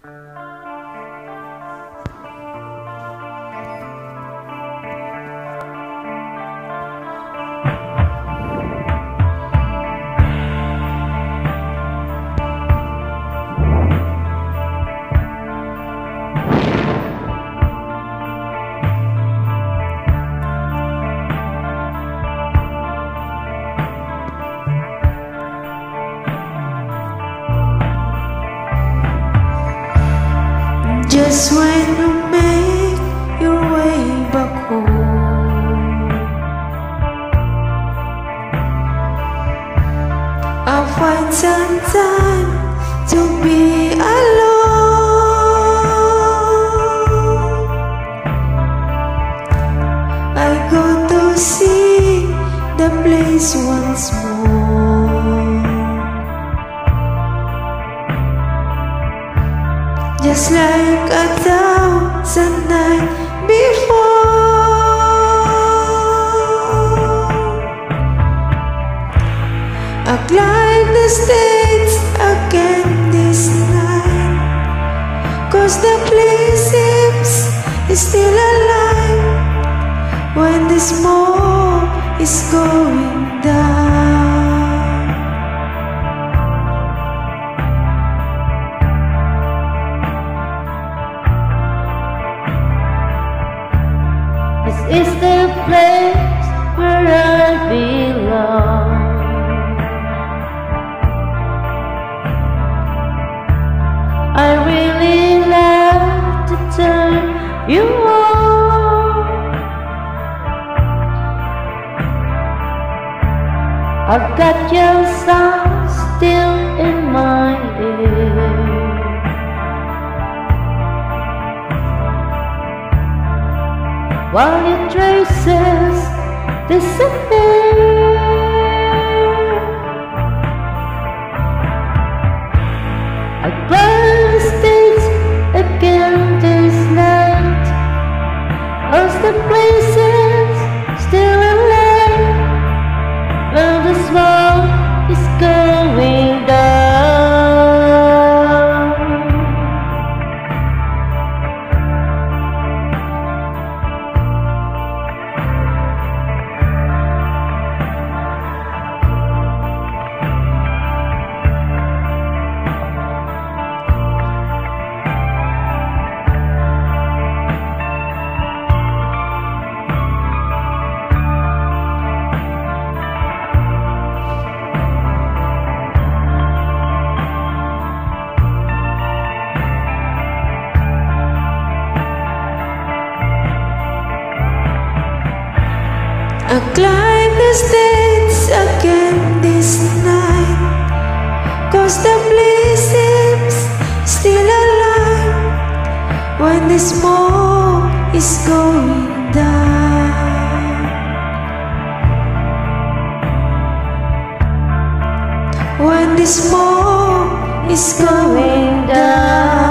Just when you make your way back home, I'll find some time to be alone. I go to see the place once more, just like 1,000 nights before. I climb the stage again this night, 'cause the place seems still alive when the smoke is going down. This is the place where I belong. I really love to turn you on. I've got your song still in my ear, while your traces disappear. I climb the stage again this night, 'cause the place is still alive when the smoke is going down. I climb the stage again this night, 'cause the place seems still alive when the smoke is going down. When the smoke is going down.